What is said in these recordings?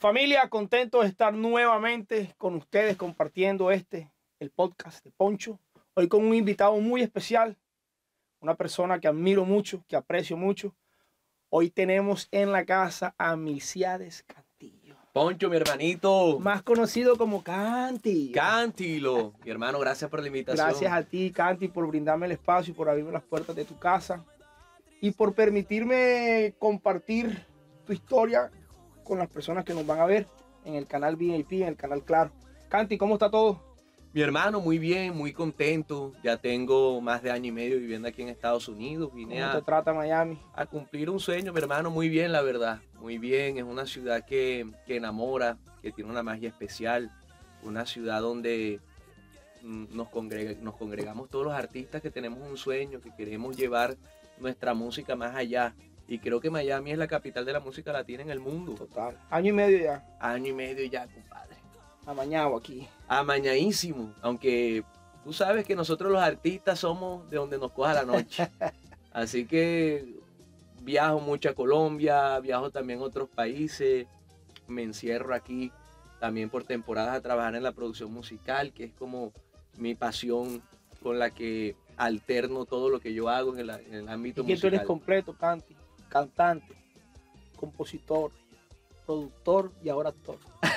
Familia, contento de estar nuevamente con ustedes compartiendo el podcast de Poncho. Hoy con un invitado muy especial, una persona que admiro mucho, que aprecio mucho. Hoy tenemos en la casa a Milciades Cantillo. Poncho, mi hermanito. Más conocido como Canti. Cantilo. Mi hermano, gracias por la invitación. Gracias a ti, Canti, por brindarme el espacio y por abrirme las puertas de tu casa y por permitirme compartir tu historia con las personas que nos van a ver en el canal VIP, en el canal Claro. Canti, ¿cómo está todo? Mi hermano, muy bien, muy contento. Ya tengo más de año y medio viviendo aquí en Estados Unidos. Vine ¿Cómo te trata Miami? a cumplir un sueño, mi hermano. Muy bien, la verdad. Muy bien. Es una ciudad que enamora, que tiene una magia especial. Una ciudad donde nos congregamos todos los artistas que tenemos un sueño, que queremos llevar nuestra música más allá. Y creo que Miami es la capital de la música latina en el mundo. Total. Año y medio ya. Año y medio ya, compadre. Amañado aquí. Amañadísimo, aunque tú sabes que nosotros los artistas somos de donde nos coja la noche. Así que viajo mucho a Colombia, viajo también a otros países, me encierro aquí también por temporadas a trabajar en la producción musical, que es como mi pasión con la que alterno todo lo que yo hago en el ámbito musical. Y que tú eres completo, Canti, cantante, compositor, productor y ahora actor.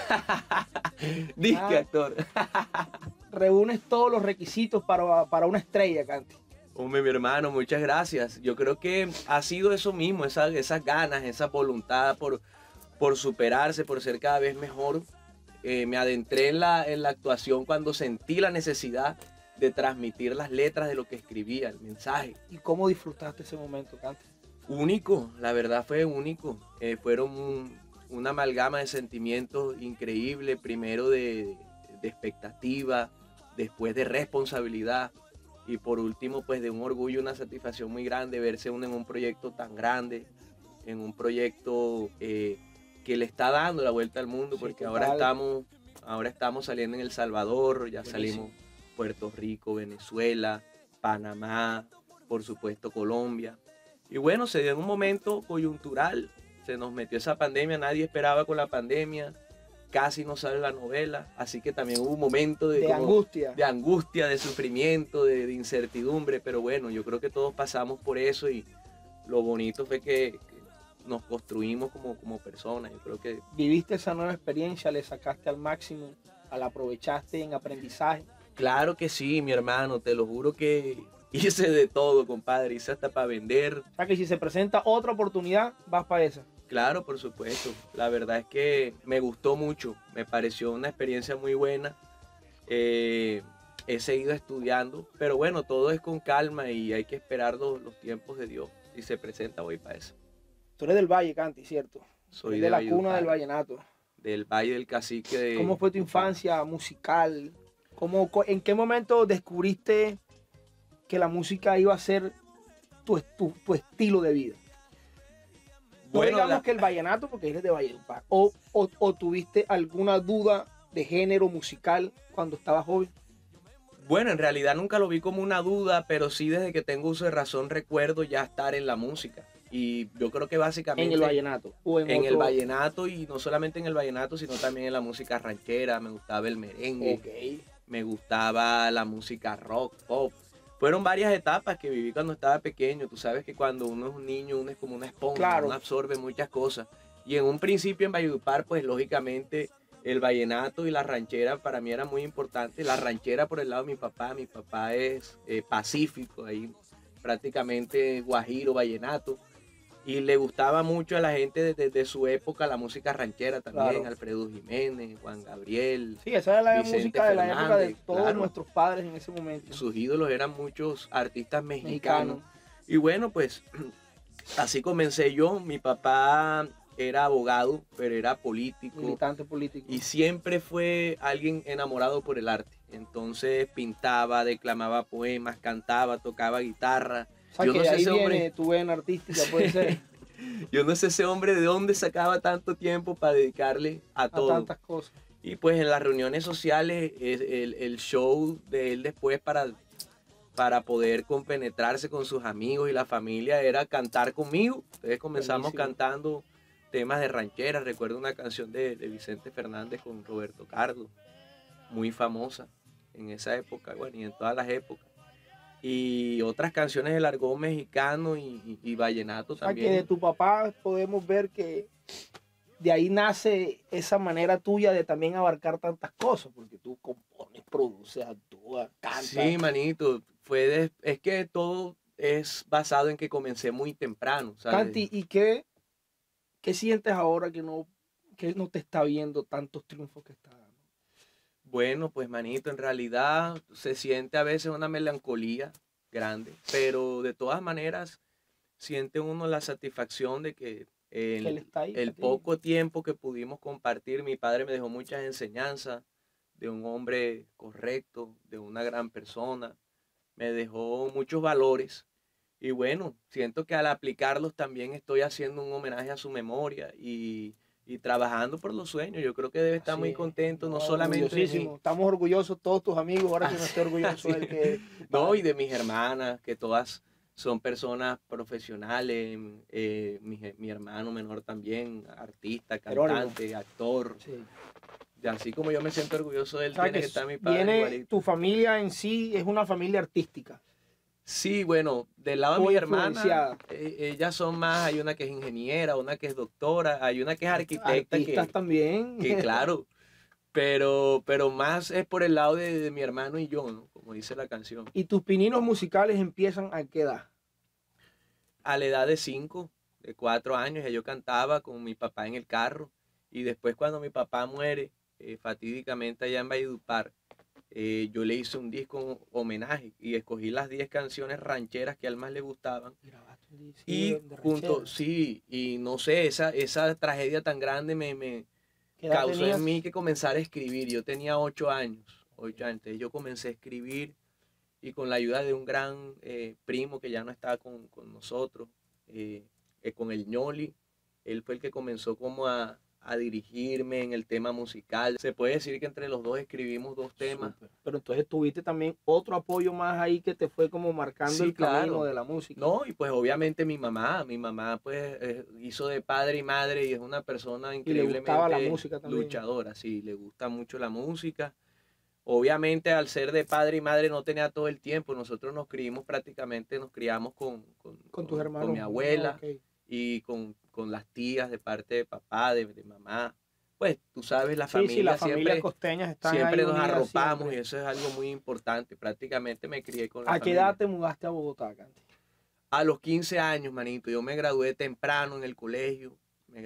Disque actor. Reúnes todos los requisitos para una estrella, Canti. Hombre, mi hermano, muchas gracias. Yo creo que ha sido eso mismo, esas ganas, esa voluntad por superarse, por ser cada vez mejor. Me adentré en la actuación cuando sentí la necesidad de transmitir las letras de lo que escribía, el mensaje. ¿Y cómo disfrutaste ese momento, Canti? Único, la verdad fue único. Fueron una amalgama de sentimientos increíble, primero de expectativa, después de responsabilidad y por último pues de un orgullo, una satisfacción muy grande verse uno en un proyecto tan grande, en un proyecto que le está dando la vuelta al mundo, porque sí, ahora estamos saliendo en El Salvador, ya salimos Puerto Rico, Venezuela, Panamá, por supuesto Colombia. Y bueno, se dio en un momento coyuntural, se nos metió esa pandemia, nadie esperaba con la pandemia, casi no sale la novela, así que también hubo un momento de angustia, de sufrimiento, de incertidumbre, pero bueno, yo creo que todos pasamos por eso y lo bonito fue que nos construimos como personas. Yo creo que viviste esa nueva experiencia, le sacaste al máximo, la aprovechaste en aprendizaje. Claro que sí, mi hermano, te lo juro que hice de todo, compadre, hice hasta para vender. O sea que si se presenta otra oportunidad, vas para esa. Claro, por supuesto. La verdad es que me gustó mucho, me pareció una experiencia muy buena. He seguido estudiando, pero bueno, todo es con calma y hay que esperar los tiempos de Dios. Si se presenta, voy para eso. Tú eres del Valle, Canti, ¿cierto? Soy de la cuna del vallenato. Del Valle del Cacique. ¿Cómo fue tu infancia musical? ¿En qué momento descubriste que la música iba a ser tu estilo de vida? Bueno, no digamos que el vallenato, porque eres de Valledupar. O tuviste alguna duda de género musical cuando estabas joven. Bueno, en realidad nunca lo vi como una duda, pero sí desde que tengo uso de razón recuerdo ya estar en la música. Y yo creo que básicamente... ¿En el vallenato? El vallenato, y no solamente en el vallenato, sino también en la música ranchera. Me gustaba el merengue, me gustaba la música rock, pop. Fueron varias etapas que viví cuando estaba pequeño. Tú sabes que cuando uno es un niño, uno es como una esponja, claro. Uno absorbe muchas cosas. Y en un principio en Valledupar, pues lógicamente el vallenato y la ranchera para mí era muy importante. La ranchera por el lado de mi papá es pacífico, ahí prácticamente guajiro, vallenato. Y le gustaba mucho a la gente desde su época la música ranchera también, claro. Alfredo Jiménez, Juan Gabriel. Sí, esa era la Vicente música de la Fernández, época de todos claro. Nuestros padres en ese momento. Sus ídolos eran muchos artistas mexicanos. Y bueno, pues así comencé yo. Mi papá era abogado, pero era político. Militante político. Y siempre fue alguien enamorado por el arte. Entonces pintaba, declamaba poemas, cantaba, tocaba guitarra. O sea, yo que no sé ahí viene tu vena artística, puede ser. Yo no sé ese hombre de dónde sacaba tanto tiempo para dedicarle a todo. Tantas cosas. Y pues en las reuniones sociales, el show de él después para poder compenetrarse con sus amigos y la familia era cantar conmigo. Entonces comenzamos cantando temas de rancheras. Recuerdo una canción de Vicente Fernández con Roberto Carlos, muy famosa en esa época, bueno, y en todas las épocas. Y otras canciones del argot mexicano y vallenato O sea, también. que de tu papá podemos ver que de ahí nace esa manera tuya de también abarcar tantas cosas, porque tú compones, produces, actúas, cantas. Sí, manito, es que todo es basado en que comencé muy temprano, ¿sabes? Canti, ¿y qué sientes ahora que no te está viendo tantos triunfos que está dando? Bueno, pues manito, en realidad se siente a veces una melancolía grande, pero de todas maneras siente uno la satisfacción de que él está ahí el para ti. poco tiempo que pudimos compartir, mi padre me dejó muchas enseñanzas de un hombre correcto, de una gran persona, me dejó muchos valores y bueno, siento que al aplicarlos también estoy haciendo un homenaje a su memoria y trabajando por los sueños. Yo creo que debe estar Así muy es. contento, no No, solamente de mí. orgullosísimo. Estamos orgullosos todos tus amigos, ahora que no Así- estoy orgulloso así del es. que No, y de mis hermanas, que todas son personas profesionales, mi hermano menor también, artista, Jerónimo. cantante, actor. Sí. Y así como yo me siento orgulloso de él, O sea, tiene que que estar mi padre viene, igualito. tu familia en sí es una familia artística. Sí, bueno, del lado de Muy mi hermana, influenciada. ellas son más, hay una que es ingeniera, una que es doctora, hay una que es arquitecta, Artistas también. que claro, pero más es por el lado de mi hermano y yo, ¿no? Como dice la canción. ¿Y tus pininos musicales empiezan a qué edad? A la edad de 5, de 4 años, ya yo cantaba con mi papá en el carro. Y después cuando mi papá muere, fatídicamente allá en Valledupar, yo le hice un disco homenaje y escogí las 10 canciones rancheras que a él más le gustaban. Y junto, sí, y no sé, esa tragedia tan grande me causó en mí que comenzar a escribir. Yo tenía 8 años, entonces yo comencé a escribir y con la ayuda de un gran primo que ya no está con nosotros, con el ñoli, él fue el que comenzó como a dirigirme en el tema musical. Se puede decir que entre los dos escribimos 2 temas. Súper. Pero entonces tuviste también otro apoyo más ahí que te fue como marcando Sí, el camino claro. de la música. No, y pues obviamente mi mamá pues hizo de padre y madre y es una persona increíblemente le gustaba la música también. luchadora, sí, le gusta mucho la música. Obviamente al ser de padre y madre no tenía todo el tiempo, nosotros nos criamos con tus hermanos, con mi abuela, okay, y con las tías de parte de papá, de mamá. Pues tú sabes, la sí, familia, sí, las familias costeñas están siempre ahí nos unidas arropamos siempre. y eso es algo muy importante. Prácticamente me crié con la ¿A qué familia. edad te mudaste a Bogotá, Canti? A los 15 años, manito, yo me gradué temprano en el colegio.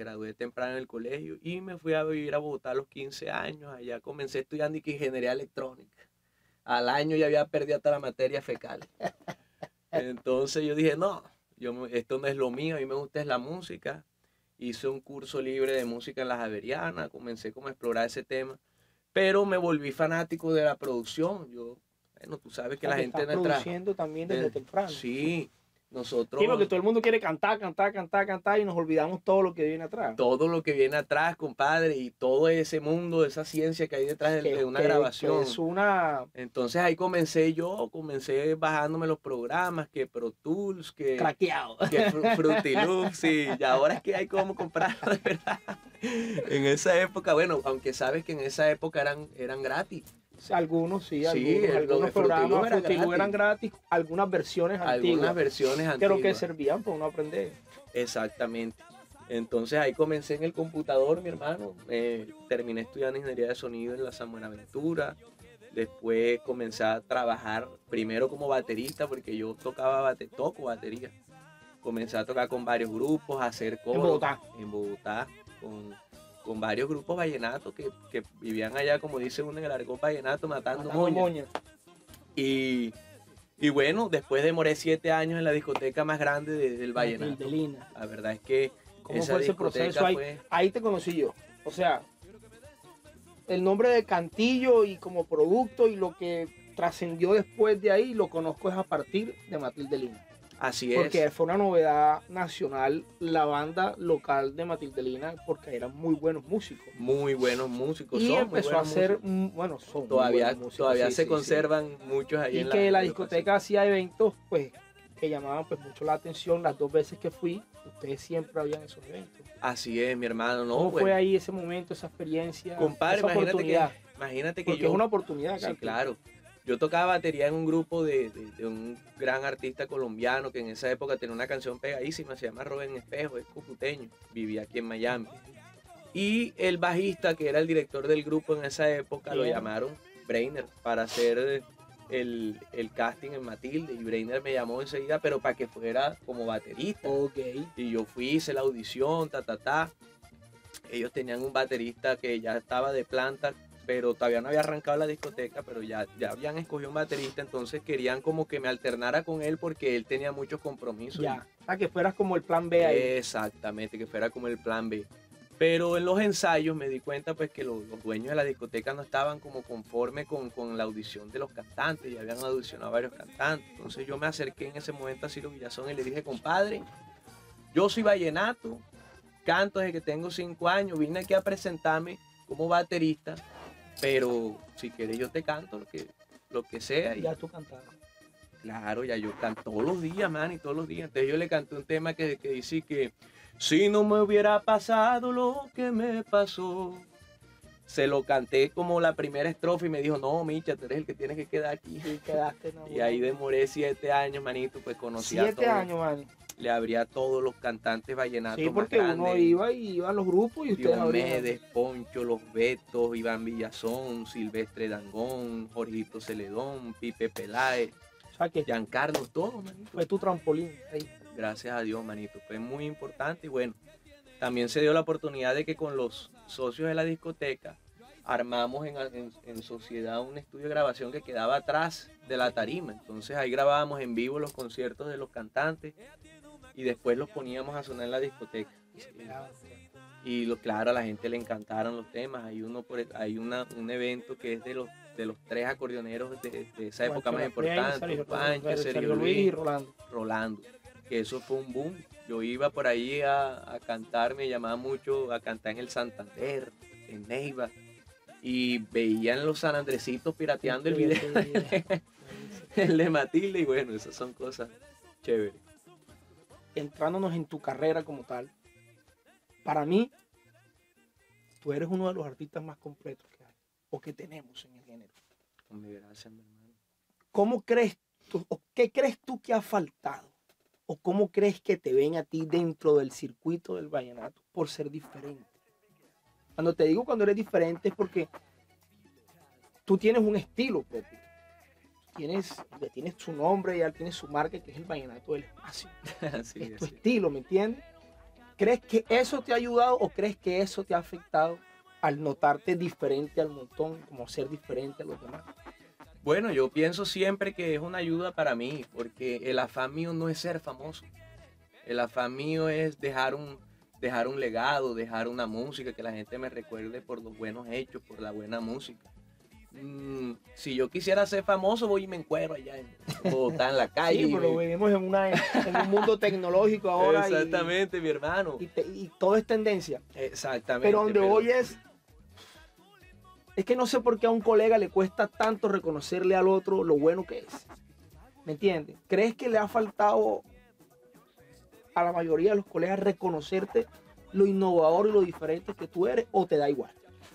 Y me fui a vivir a Bogotá a los 15 años. Allá comencé estudiando ingeniería electrónica. Al año ya había perdido hasta la materia fecal. Entonces yo dije, no, esto no es lo mío, a mí me gusta es la música. Hice un curso libre de música en la Javeriana, comencé como a explorar ese tema, pero me volví fanático de la producción. Bueno, tú sabes que la gente estás produciendo también desde temprano. Sí, nosotros... Sí, porque todo el mundo quiere cantar y nos olvidamos todo lo que viene atrás. Todo lo que viene atrás, compadre, y todo ese mundo, esa ciencia que hay detrás de una grabación. Es una... Entonces ahí comencé bajándome los programas, que Pro Tools, que... Craqueado. Que Fruity Loops, y ahora es que hay cómo comprarlo, de verdad. En esa época, bueno, aunque sabes que en esa época eran gratis. Algunos sí, Sí, algunos programas eran gratis, algunas versiones antiguas. Pero que servían para uno aprender. Exactamente. Entonces ahí comencé en el computador, mi hermano. Terminé estudiando ingeniería de sonido en la San Buenaventura. Después comencé a trabajar primero como baterista, porque yo toco batería. Comencé a tocar con varios grupos, a hacer coros. En Bogotá, con varios grupos vallenatos que vivían allá, como dice uno en el argot vallenato, matando moña. Y bueno, después demoré 7 años en la discoteca más grande del vallenato. Matilde Lina. La verdad es que ¿cómo fue ese proceso? Ahí te conocí yo. O sea, el nombre de Cantillo y como producto y lo que trascendió después de ahí lo conozco es a partir de Matilde Lina. Así es. Porque fue una novedad nacional la banda local de Matilde Lina, porque eran muy buenos músicos. Muy buenos músicos. Y empezó a hacer, bueno, son todavía se conservan muchos ahí en la discoteca hacía eventos, pues, que llamaban pues mucho la atención. Las 2 veces que fui, ustedes siempre habían esos eventos. Así es, mi hermano, ¿no? ¿Cómo Bueno, fue ahí ese momento, esa experiencia, compadre, esa oportunidad? imagínate que Porque yo... es una oportunidad, Sí, Canti. claro. Yo tocaba batería en un grupo de un gran artista colombiano que en esa época tenía una canción pegadísima, se llama Rubén Espejo, es cucuteño, vivía aquí en Miami. Y el bajista, que era el director del grupo en esa época, lo Bien. llamaron Brainer para hacer el casting en Matilde. Y Brainer me llamó enseguida, pero para que fuera como baterista. Ok. Y yo fui, hice la audición, ta. Ellos tenían un baterista que ya estaba de planta, pero todavía no había arrancado la discoteca, pero ya habían escogido un baterista, entonces querían como que me alternara con él porque él tenía muchos compromisos. Ya. A que fueras como el plan B ahí. Exactamente, que fuera como el plan B. Pero en los ensayos me di cuenta pues que los dueños de la discoteca no estaban como conforme con la audición de los cantantes, ya habían audicionado a varios cantantes. Entonces yo me acerqué en ese momento a Ciro Villazón y le dije, compadre, yo soy vallenato, canto desde que tengo 5 años, vine aquí a presentarme como baterista, pero si quieres yo te canto lo que sea. Y Ya tú cantabas. claro, ya yo canto todos los días, man, y todos los días. Entonces yo le canté un tema que dice que si no me hubiera pasado lo que me pasó. Se lo canté como la primera estrofa y me dijo, no, Micha, tú eres el que tienes que quedar aquí. Y quedaste, no, Y ahí demoré 7 años, manito, pues conocí a 7 todos. años, man. Le abría a todos los cantantes vallenatos Sí, más porque uno grandes. iba y iban los grupos y ustedes abrían. Diomedes, Poncho, Los Betos, Iván Villazón, Silvestre Dangón, Jorgito Celedón, Pipe Peláez, O sea que Giancarlo, todos, manito. fue tu trampolín ahí. Gracias a Dios, manito. Fue muy importante y bueno, también se dio la oportunidad de que con los socios de la discoteca armamos en sociedad un estudio de grabación que quedaba atrás de la tarima. Entonces ahí grabábamos en vivo los conciertos de los cantantes y después los poníamos a sonar en la discoteca. Y claro, a la gente le encantaron los temas. Hay un evento que es de los 3 acordeoneros de esa época más importante, Juancho, Sergio Luis y Rolando. Rolando, que eso fue un boom. Yo iba por ahí a cantar, me llamaba mucho a cantar en el Santander, en Neiva, y veían los sanandresitos pirateando el video, el de Matilde, y bueno, esas son cosas chéveres. Entrándonos en tu carrera como tal, para mí, tú eres uno de los artistas más completos que hay, o que tenemos en el género. Hombre, gracias, mi hermano. ¿Cómo crees tú, o qué crees tú que ha faltado? ¿O cómo crees que te ven a ti dentro del circuito del vallenato por ser diferente? Cuando te digo cuando eres diferente es porque tú tienes un estilo propio. Ya tienes su nombre, ya tienes su marca, que es el vallenato del espacio. Así Es tu es. estilo, ¿me entiendes? ¿Crees que eso te ha ayudado o crees que eso te ha afectado al notarte diferente al montón, como ser diferente a los demás? Bueno, yo pienso siempre que es una ayuda para mí, porque el afán mío no es ser famoso. El afán mío es dejar un legado, dejar una música, que la gente me recuerde por los buenos hechos, por la buena música. Si yo quisiera ser famoso, voy y me encuero allá en Bogotá, en la calle. Sí, pero vivimos en un mundo tecnológico ahora. Exactamente, mi hermano. Y todo es tendencia. Exactamente. Pero donde voy es que no sé por qué a un colega le cuesta tanto reconocerle al otro lo bueno que es. ¿Me entiendes? ¿Crees que le ha faltado a la mayoría de los colegas reconocerte lo innovador y lo diferente que tú eres, o te da igual?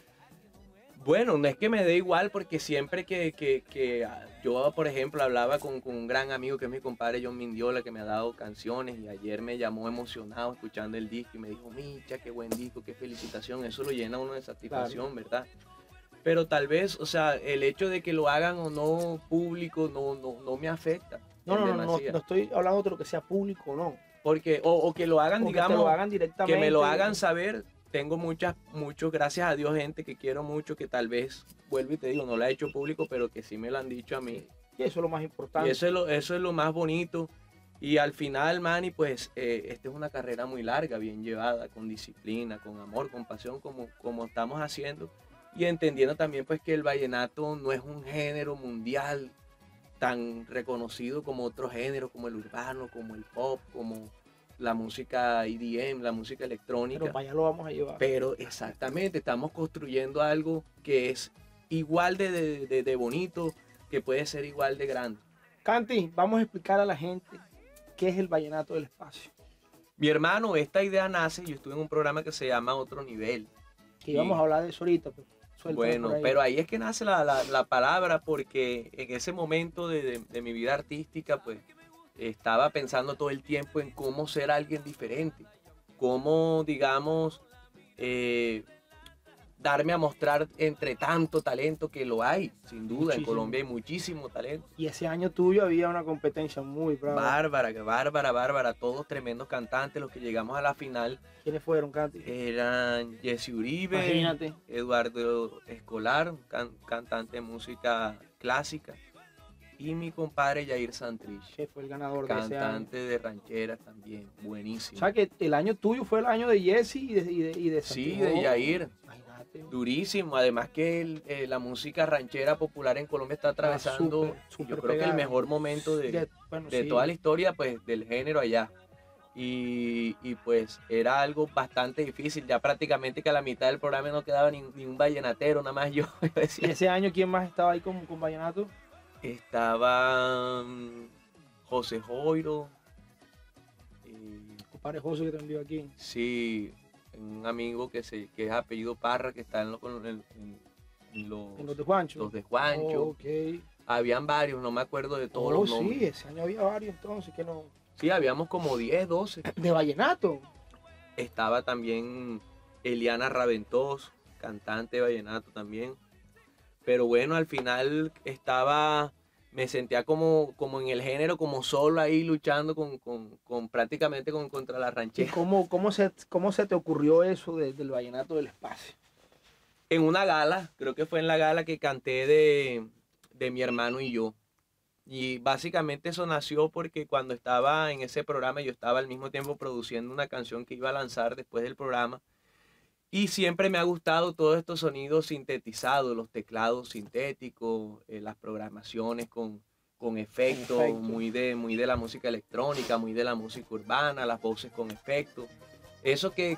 Bueno, no es que me dé igual, porque siempre que yo, por ejemplo, hablaba con un gran amigo que es mi compadre John Mindiola, que me ha dado canciones, y ayer me llamó emocionado escuchando el disco y me dijo, Micha, qué buen disco, qué felicitación, eso lo llena a uno de satisfacción, claro, ¿verdad? Pero tal vez, o sea, el hecho de que lo hagan o no público no me afecta. No estoy hablando de lo que sea público o no. Porque, o que lo hagan, o digamos, que lo hagan directamente, que me lo hagan saber. Tengo muchos, gracias a Dios, gente que quiero mucho, que tal vez, vuelvo y te digo, no lo ha hecho público, pero que sí me lo han dicho a mí. Y eso es lo más importante. Y eso es lo más bonito. Y al final, Manny, pues, esta es una carrera muy larga, bien llevada, con disciplina, con amor, con pasión, como estamos haciendo. Y entendiendo también, pues, que el vallenato no es un género mundial tan reconocido como otros géneros, como el urbano, como el pop, como la música EDM, la música electrónica. Pero para allá lo vamos a llevar. Pero exactamente, estamos construyendo algo que es igual de bonito, que puede ser igual de grande. Canti, vamos a explicar a la gente qué es el vallenato del espacio. Mi hermano, esta idea nace, yo estuve en un programa que se llama Otro Nivel. Que íbamos a hablar de eso ahorita. Pues, bueno, pero ahí es que nace la palabra, porque en ese momento de mi vida artística, pues, estaba pensando todo el tiempo en cómo ser alguien diferente, cómo, digamos, darme a mostrar entre tanto talento que lo hay, sin duda. Muchísimo. En Colombia hay muchísimo talento. Y ese año tuyo había una competencia muy brava. Bárbara, todos tremendos cantantes, los que llegamos a la final. ¿Quiénes fueron, Canti? Eran Jesse Uribe, imagínate, Eduardo Escolar, cantante de música clásica, y mi compadre Yair Santrich, que fue el ganador de ese año. Cantante de rancheras también, buenísimo. O sea que el año tuyo fue el año de Jesse y de Santrich. Sí, de Yair. Durísimo, además que la música ranchera popular en Colombia está atravesando, yo creo que el mejor momento de toda la historia, pues, del género allá. Y pues era algo bastante difícil, ya prácticamente que a la mitad del programa no quedaba ni un vallenatero, nada más yo. ¿Y ese año quién más estaba ahí con vallenato? Estaba José Joiro. Compadre José que te envió aquí. Sí, un amigo que es apellido Parra, que está en los de Juancho. Los de Juancho. Oh, okay. Habían varios, no me acuerdo de todos los nombres. Sí, ese año había varios entonces que no. Sí, habíamos como 10, 12. ¿De vallenato? Estaba también Eliana Raventós, cantante de vallenato también. Pero bueno, al final me sentía como en el género, como solo ahí luchando prácticamente contra la ranchera. ¿Y cómo se te ocurrió eso del vallenato del espacio? En una gala, creo que fue en la gala que canté de Mi Hermano y Yo. Y básicamente eso nació porque cuando estaba en ese programa, yo estaba al mismo tiempo produciendo una canción que iba a lanzar después del programa. Y siempre me ha gustado todos estos sonidos sintetizados, los teclados sintéticos, las programaciones con efectos, muy de la música electrónica, muy de la música urbana, las voces con efectos. Eso que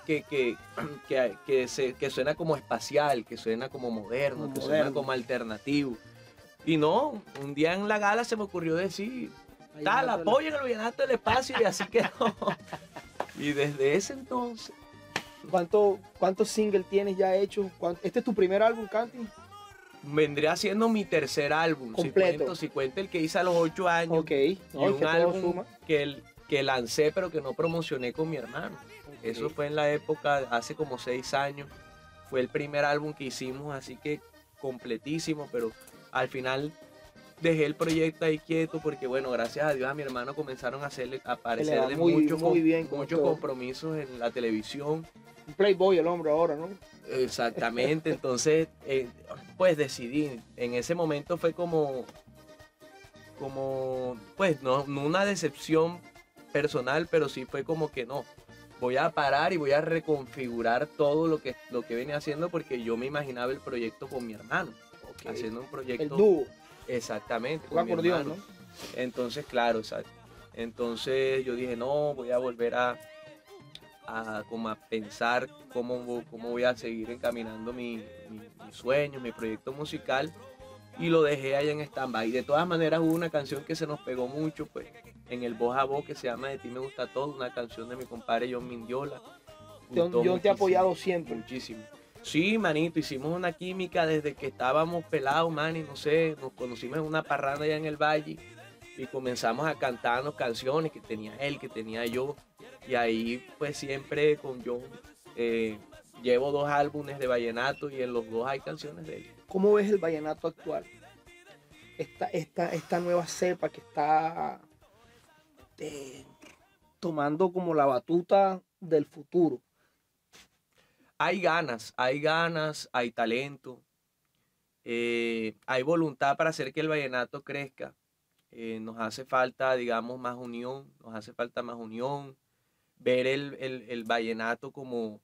suena como espacial, que suena como moderno, que suena como alternativo. Y no, un día en la gala se me ocurrió decir, tal, apoyen el vallenato del espacio, y así quedó. Y desde ese entonces... ¿Cuántos singles tienes ya hechos? ¿Este es tu primer álbum, Canti? Vendría siendo mi tercer álbum. Completo. Si cuento el que hice a los 8 años. Ok. Y un álbum que lancé pero que no promocioné con mi hermano. Okay. Eso fue en la época, hace como 6 años. Fue el primer álbum que hicimos, así que completísimo, pero al final dejé el proyecto ahí quieto porque, bueno, gracias a Dios a mi hermano comenzaron a aparecerle muchos compromisos en la televisión. Un playboy el hombre ahora, ¿no? Exactamente, entonces pues decidí, en ese momento fue como pues no una decepción personal, pero sí fue como que no, voy a parar y voy a reconfigurar todo lo que venía haciendo, porque yo me imaginaba el proyecto con mi hermano, haciendo un proyecto. El dúo. Exactamente, con mi hermano. ¿No? Entonces, claro, exacto. Entonces yo dije, no, voy a volver a pensar cómo voy a seguir encaminando mi sueño, mi proyecto musical, y lo dejé ahí en stand-by. De todas maneras hubo una canción que se nos pegó mucho, pues, en el voz a voz, que se llama De Ti Me Gusta Todo, una canción de mi compadre John Mindiola. John te ha apoyado siempre. Muchísimo. Sí, manito, hicimos una química desde que estábamos pelados, man, y no sé, nos conocimos en una parranda allá en el Valle y comenzamos a cantarnos canciones que tenía él, que tenía yo. Y ahí pues siempre con John llevo 2 álbumes de vallenato y en los 2 hay canciones de él. ¿Cómo ves el vallenato actual? Esta nueva cepa que está tomando como la batuta del futuro. Hay ganas, hay talento, hay voluntad para hacer que el vallenato crezca. Nos hace falta, digamos, más unión, ver el vallenato como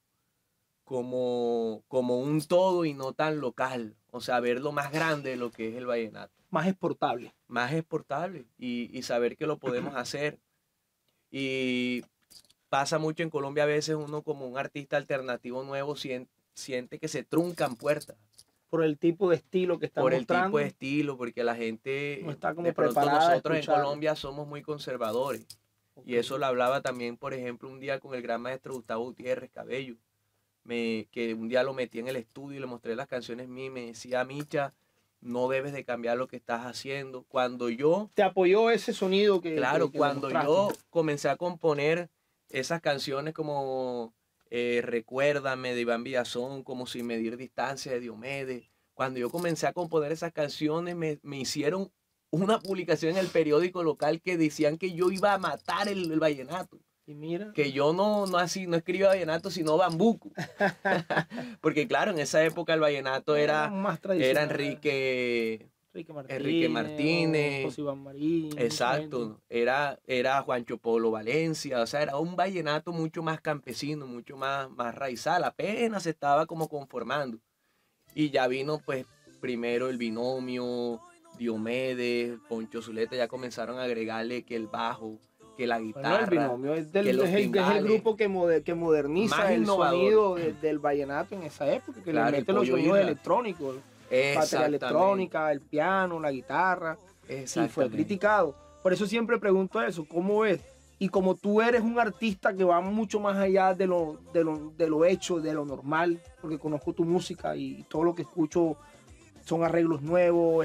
un todo y no tan local, o sea, ver lo más grande de lo que es el vallenato. Más exportable. Más exportable y saber que lo podemos hacer. Y pasa mucho en Colombia, a veces uno como un artista alternativo nuevo siente que se truncan puertas. Por el tipo de estilo que están mostrando. Por el tipo de estilo, porque la gente, no está como de pronto preparada. Nosotros en Colombia somos muy conservadores. Y eso lo hablaba también, por ejemplo, un día con el gran maestro Gustavo Gutiérrez Cabello, que un día lo metí en el estudio y le mostré las canciones mías y me decía, Micha, no debes de cambiar lo que estás haciendo. Cuando yo... ¿Te apoyó ese sonido que Claro, que cuando demostraste? yo comencé a componer esas canciones como Recuérdame de Iván Villazón, como Sin Medir Distancia de Diomedes, cuando yo comencé a componer esas canciones me hicieron una publicación en el periódico local que decían que yo iba a matar el vallenato. Y mira. Que yo no escribía vallenato, sino bambuco. Porque claro, en esa época el vallenato era más era tradicional. Enrique Martínez, José Iván Marín. exacto, era Juancho Polo Valencia, o sea, era un vallenato mucho más campesino, mucho más raizal, apenas se estaba como conformando. Y ya vino pues primero el binomio, Diomedes, Poncho Zuleta, ya comenzaron a agregarle que el bajo, que la guitarra. Bueno, el binomio es que los es el timbales, grupo que moderniza más el innovador. sonido del vallenato en esa época, que Claro, le el mete los Pollo sonidos Isla. electrónicos, batería Exactamente. electrónica, el piano, la guitarra. Sí, fue Exactamente. criticado. Por eso siempre pregunto eso, ¿cómo ves? Y como tú eres un artista que va mucho más allá de lo hecho, de lo normal, porque conozco tu música y todo lo que escucho son arreglos nuevos,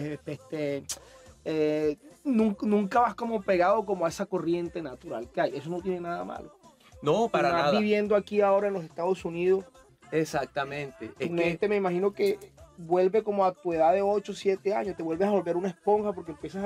nunca vas como pegado como a esa corriente natural que hay. Eso no tiene nada malo. No, para Más nada. viviendo aquí ahora en los Estados Unidos, Exactamente. tu Es que mente me imagino que vuelve como a tu edad de 8 o 7 años, te vuelves a volver una esponja porque empiezas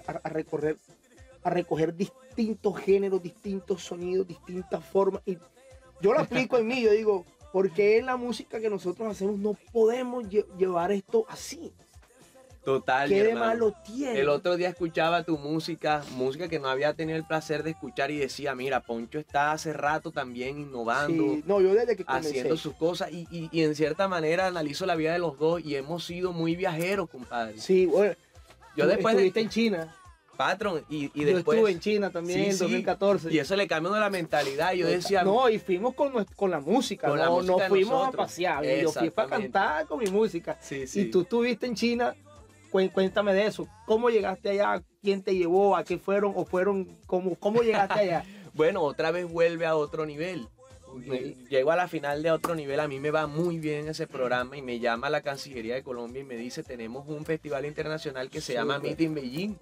a recoger distintos géneros, distintos sonidos, distintas formas. Y yo lo aplico en mí, yo digo, ¿por qué en la música que nosotros hacemos no podemos llevar esto así? total, mi ¿Qué de hermano. malo tiene? El otro día escuchaba tu música que no había tenido el placer de escuchar y decía, mira, Poncho está hace rato también innovando, Sí, no, yo desde que comencé. haciendo sus cosas y en cierta manera analizo la vida de los dos y hemos sido muy viajeros, compadre. Sí, bueno, Yo tú después estuviste de en China. patrón y Yo después estuve en China también en sí, 2014. y eso le cambió la mentalidad. Yo decía, No, y fuimos con la música, Con la no, música no de fuimos nosotros. a pasear. Yo fui para Exactamente. cantar con mi música. sí, Y sí. tú estuviste en China, cuéntame de eso. ¿Cómo llegaste allá? ¿Quién te llevó? ¿A qué fueron? ¿O fueron? ¿Cómo llegaste allá? Bueno, otra vez vuelve a otro nivel. Llego a la final de otro nivel, a mí me va muy bien ese programa y me llama la Cancillería de Colombia y me dice, tenemos un festival internacional que se llama Súper. Meet in Beijing.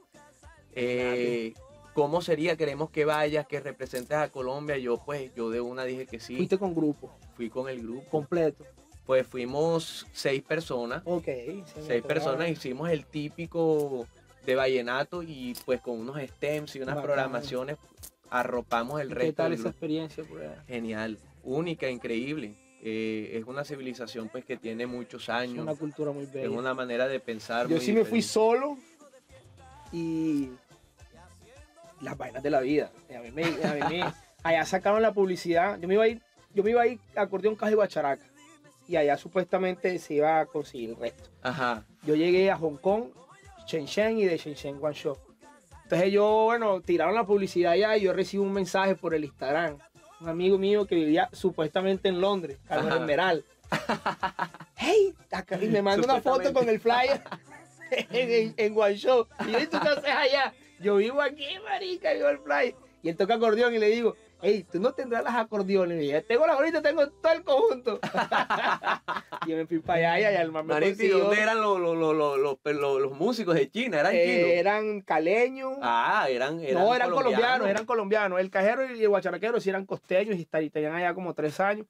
¿Cómo sería? Queremos que vayas, que representes a Colombia. Yo de una dije que sí, Fuiste con grupo, fui con el grupo. completo. Pues fuimos 6 personas. Ok. 6 personas, hicimos el típico de vallenato y pues con unos stems y unas Bacán. programaciones arropamos el ¿Qué resto tal del esa grupo. experiencia por allá? Genial, única, increíble. Es una civilización pues que tiene muchos Es años, una cultura muy es bella. una manera de pensar Yo muy sí me fui diferente. solo y las vainas de la vida. Allá sacaron la publicidad. Yo me iba a ir a Acordeón, Caja y Guacharaca. Y allá supuestamente se iba a conseguir el resto. Ajá, Yo llegué a Hong Kong, Shenzhen y de Shenzhen Guangzhou. Entonces tiraron la publicidad allá y yo recibo un mensaje por el Instagram. Un amigo mío que vivía supuestamente en Londres, Carlos Ajá. Esmeral. Hey, y me manda una foto con el flyer en Guangzhou. Y yo, ¿y tú qué haces allá? Yo vivo aquí, marica, vivo el flyer. Y él toca acordeón y le digo, hey, tú no tendrás las acordeones. Y yo, tengo las ahorita, tengo todo el conjunto. Y yo me fui para allá y el man me Manito, ¿y consiguió. dónde eran los músicos de China? ¿Eran chinos? Eran caleños. Eran No, eran colombianos. El cajero y el guacharaquero sí eran costeños y tenían allá como 3 años.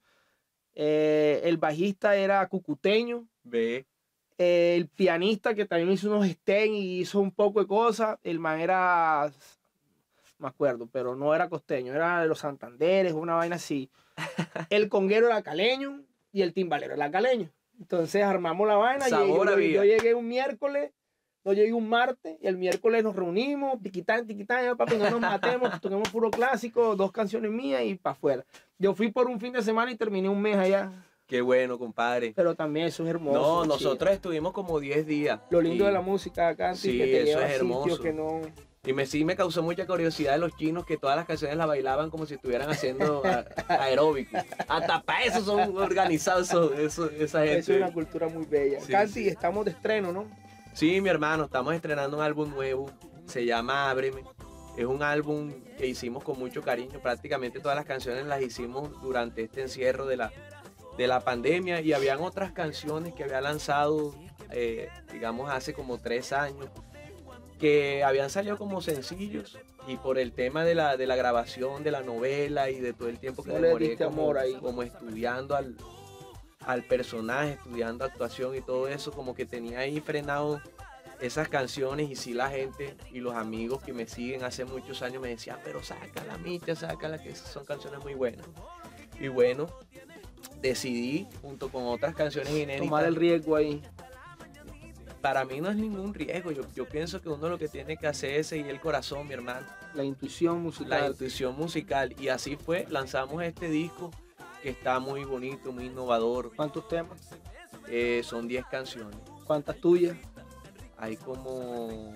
El bajista era cucuteño. Ve, El pianista que también hizo unos stems y hizo un poco de cosas. El man era, no me acuerdo, pero no era costeño, era de los Santanderes, una vaina así. El conguero era caleño y el timbalero era caleño. Entonces armamos la vaina. Sabor había. Yo llegué un miércoles. Yo llegué un martes y el miércoles nos reunimos, tiquitán, papi, no nos matemos, toquemos puro clásico, 2 canciones mías y para afuera. Yo fui por un fin de semana y terminé un mes allá, qué bueno, compadre. pero también eso es hermoso. No, chido. nosotros estuvimos como 10 días. Lo lindo y- de la música acá, Sí, que te eso lleva es a sitios hermoso. que no... Y sí me causó mucha curiosidad de los chinos que todas las canciones las bailaban como si estuvieran haciendo aeróbico. Hasta para eso son organizados esa gente. Eso es una cultura muy bella. Sí, Canti, sí. estamos de estreno, ¿no? Sí, mi hermano, estamos estrenando un álbum nuevo. Se llama Ábreme. Es un álbum que hicimos con mucho cariño, prácticamente todas las canciones las hicimos durante este encierro de la pandemia, y habían otras canciones que había lanzado, digamos, hace como 3 años, que habían salido como sencillos, y por el tema de la grabación de la novela y de todo el tiempo que No le demoré diste amor ahí. como estudiando al personaje, estudiando actuación y todo eso, como que tenía ahí frenado esas canciones, y sí, la gente y los amigos que me siguen hace muchos años me decían, pero sácala, Micha, sácala, que son canciones muy buenas. Y bueno, decidí, junto con otras canciones inéditas, Tomar el riesgo ahí. para mí no es ningún riesgo. Yo pienso que uno lo que tiene que hacer es seguir el corazón, mi hermano. La intuición musical. La intuición musical. Y así fue, lanzamos este disco que está muy bonito, muy innovador. ¿Cuántos temas? Son 10 canciones. ¿Cuántas tuyas? Hay como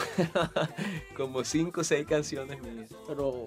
5 o 6 canciones mías. Pero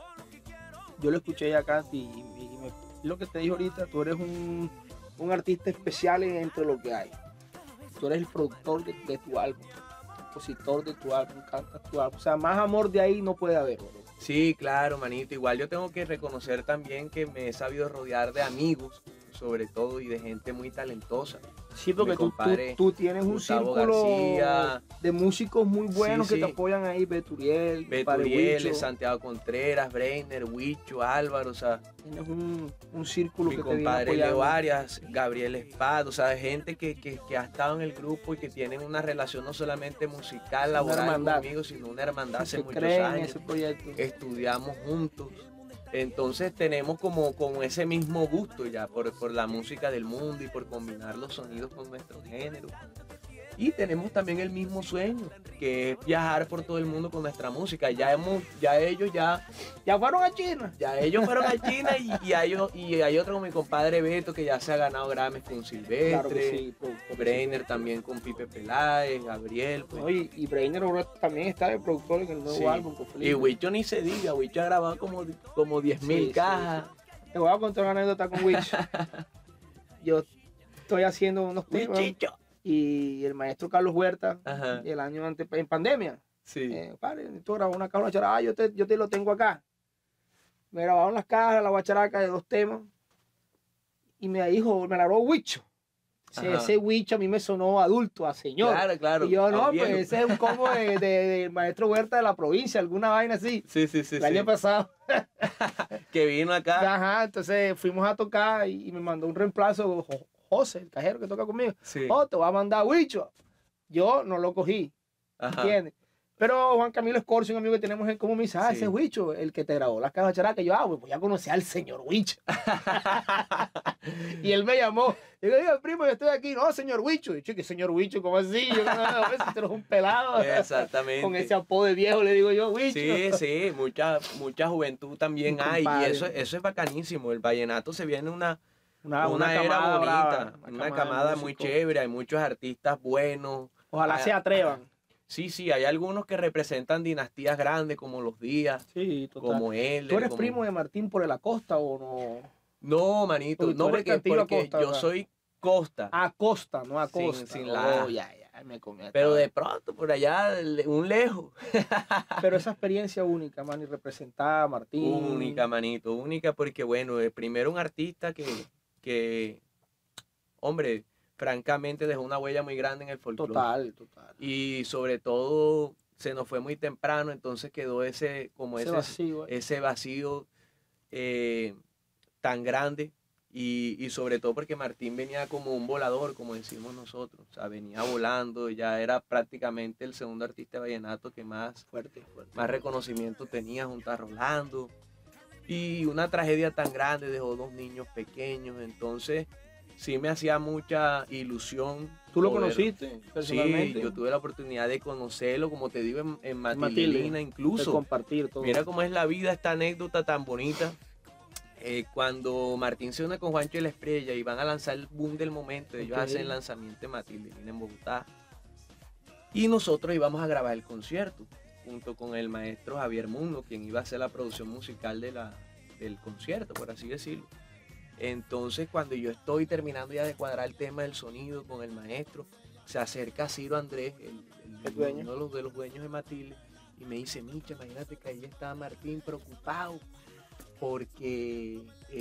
yo lo escuché ya acá lo que te dije ahorita, tú eres un artista especial entre lo que hay. Tú eres el productor de tu álbum, compositor de tu álbum, cantas tu álbum. O sea, más amor de ahí no puede haber, bro. Sí, claro, manito. Igual yo tengo que reconocer también que me he sabido rodear de amigos, sobre todo, y de gente muy talentosa. Sí, porque Mi compadre tú tienes un Gustavo círculo García, de músicos muy buenos sí, que te apoyan ahí, Beturiel, Beturiel, Santiago Contreras, Breiner, Huicho, Álvaro, o sea, tienes un círculo mi que te viene compadre Leo apoyando. Arias, Gabriel Espado, o sea, gente que ha estado en el grupo y que tienen una relación no solamente musical, laboral hermandad conmigo, sino una hermandad hace que muchos creen en años. ese proyecto. Estudiamos juntos. Entonces tenemos como ese mismo gusto ya por la música del mundo y por combinar los sonidos con nuestro género. Y tenemos también el mismo sueño, que es viajar por todo el mundo con nuestra música. Ya ellos fueron a China. Ya ellos fueron a China, y hay otro con mi compadre Beto, que ya se ha ganado Grammys con Silvestre. Claro que sí, Breiner también con Pipe Peláez, Gabriel. Pues. No, y Breiner ahora también está de productor en el nuevo álbum. Y Huicho ni se diga, Huicho ha grabado como 10.000 cajas. Sí. Te voy a contar una anécdota con Huicho. Yo estoy haciendo unos temas. Huichicho. Y el maestro Carlos Huerta, Ajá. el año antes, en pandemia, Sí. padre, tú grabas una caja, una guacharaca, yo te lo tengo acá. Me grabaron las cajas, la guacharaca de 2 temas, y me dijo, me la grabó Huicho. Ese Huicho a mí me sonó adulto, a señor. Claro. Y yo, no, viejo. pues ese es un combo del maestro Huerta de la provincia, alguna vaina así. Sí. El año pasado. Que vino acá. Ajá, entonces fuimos a tocar y me mandó un reemplazo, José, el cajero que toca conmigo. Sí. Oh, te voy a mandar Huicho. Yo no lo cogí, ¿entiendes? Pero Juan Camilo Escorcio, un amigo que tenemos en común, me dice, ese es Huicho, el que te grabó las cajas de characa. Y yo, pues voy a conocer al señor Huicho. Y él me llamó. Y yo digo, primo, yo estoy aquí. No, señor Huicho. Y yo, ¿qué señor Huicho? ¿Cómo así? Yo, no, si tú eres un pelado. Exactamente. Con ese apodo de viejo le digo yo, Huicho. Sí, mucha juventud también hay. Y eso es bacanísimo. El vallenato se viene una era bonita, brava, una camada muy chévere. Hay muchos artistas buenos. Ojalá se atrevan. Sí, hay algunos que representan dinastías grandes como Los Díaz, sí, total. como él. ¿Tú eres primo de Martín por el Acosta o no? No, manito, no, porque Costa, yo soy Costa. Costa, no Acosta. Sin la ya, me comí. Pero de pronto, por allá, un lejos. Pero esa experiencia única, man, y representar a Martín. Única, manito, única, porque bueno, primero un artista que hombre, francamente dejó una huella muy grande en el folclore. Total. Y sobre todo se nos fue muy temprano, entonces quedó ese vacío tan grande, y sobre todo porque Martín venía como un volador, como decimos nosotros, o sea, venía volando, ya era prácticamente el segundo artista de vallenato que más fuerte. Más reconocimiento tenía junto a Rolando, y una tragedia tan grande, dejó 2 niños pequeños, entonces sí me hacía mucha ilusión. ¿Tú lo conociste personalmente? Sí, yo tuve la oportunidad de conocerlo, como te digo, en Matildelina incluso. De compartir todo. Mira cómo es la vida, esta anécdota tan bonita. Cuando Martín se une con Juancho y la Estrella y van a lanzar el boom del momento, ellos hacen el lanzamiento de Matildelina en Bogotá. Y nosotros íbamos a grabar el concierto, junto con el maestro Javier Mundo, quien iba a hacer la producción musical del concierto, por así decirlo. Entonces, cuando yo estoy terminando ya de cuadrar el tema del sonido con el maestro, se acerca Ciro Andrés, uno de los dueños de Matilde, y me dice, Micha, imagínate que ahí está Martín preocupado porque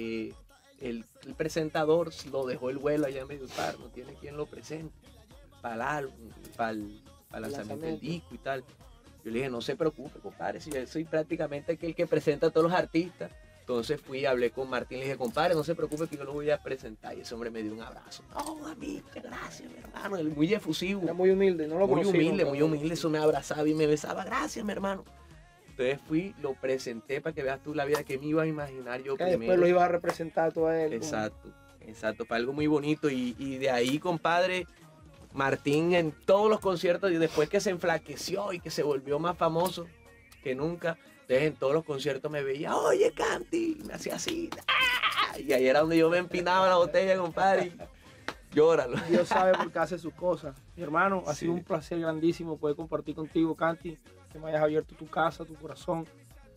el presentador lo dejó el vuelo allá en Valledupar, no tiene quien lo presente para el álbum, para el lanzamiento del disco y tal. Yo le dije, no se preocupe, compadre, si yo soy prácticamente aquel que presenta a todos los artistas. Entonces fui, hablé con Martín, le dije, compadre, no se preocupe que yo lo voy a presentar. Y ese hombre me dio un abrazo. No, a mí, muchas gracias, mi hermano. Él muy efusivo. Era muy humilde, no lo Muy conocí, humilde, no, muy humilde. Eso me abrazaba y me besaba. Gracias, mi hermano. Entonces fui, lo presenté para que veas tú la vida que me iba a imaginar yo que primero. después lo ibas a representar todo a él. Exacto, exacto. Para algo muy bonito. Y de ahí, compadre, Martín en todos los conciertos, y después que se enflaqueció y que se volvió más famoso que nunca, entonces en todos los conciertos me veía, oye, Canti, y me hacía así, ¡ah! Y ahí era donde yo me empinaba la botella, compadre, y llóralo. Dios sabe por qué hace sus cosas. Mi hermano, ha Sí. sido un placer grandísimo poder compartir contigo, Canti, que me hayas abierto tu casa, tu corazón.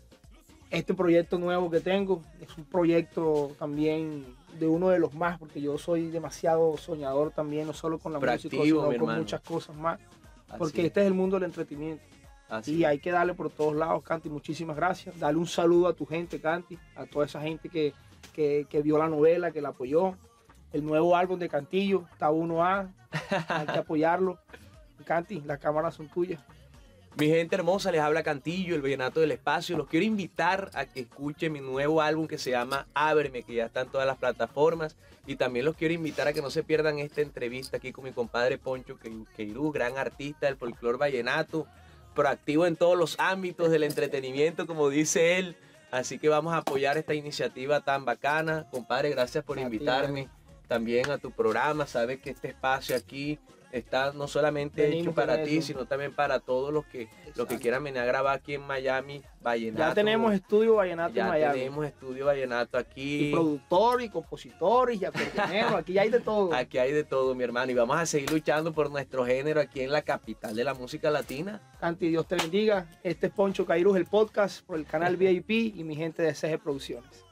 Este proyecto nuevo que tengo es un proyecto también de uno de los más, porque yo soy demasiado soñador también, no solo con la música, sino con hermano. muchas cosas más, Así porque es, este es el mundo del entretenimiento. así Y es. hay que darle por todos lados, Canti. Muchísimas gracias. Dale un saludo a tu gente, Canti, a toda esa gente que vio la novela, que la apoyó. El nuevo álbum de Cantillo, está 1A, hay que apoyarlo. Canti, las cámaras son tuyas. Mi gente hermosa, les habla Cantillo, el Vallenato del Espacio. Los quiero invitar a que escuchen mi nuevo álbum que se llama Ábreme, que ya está en todas las plataformas. Y también los quiero invitar a que no se pierdan esta entrevista aquí con mi compadre Poncho Queirú, gran artista del folclore vallenato, proactivo en todos los ámbitos del entretenimiento, como dice él. Así que vamos a apoyar esta iniciativa tan bacana. Compadre, gracias por invitarme también a tu programa. Sabes que este espacio aquí está no solamente hecho para ti, sino también para todos los que quieran venir a grabar aquí en Miami, Vallenato. Ya tenemos estudio Vallenato en Miami. Ya tenemos estudio Vallenato aquí. Y productor, y compositores, y acordeoneros, aquí hay de todo. Aquí hay de todo, mi hermano. Y vamos a seguir luchando por nuestro género aquí en la capital de la música latina. Canti, Dios te bendiga. Este es Poncho Queirú, el podcast por el canal VIP y mi gente de CG Producciones.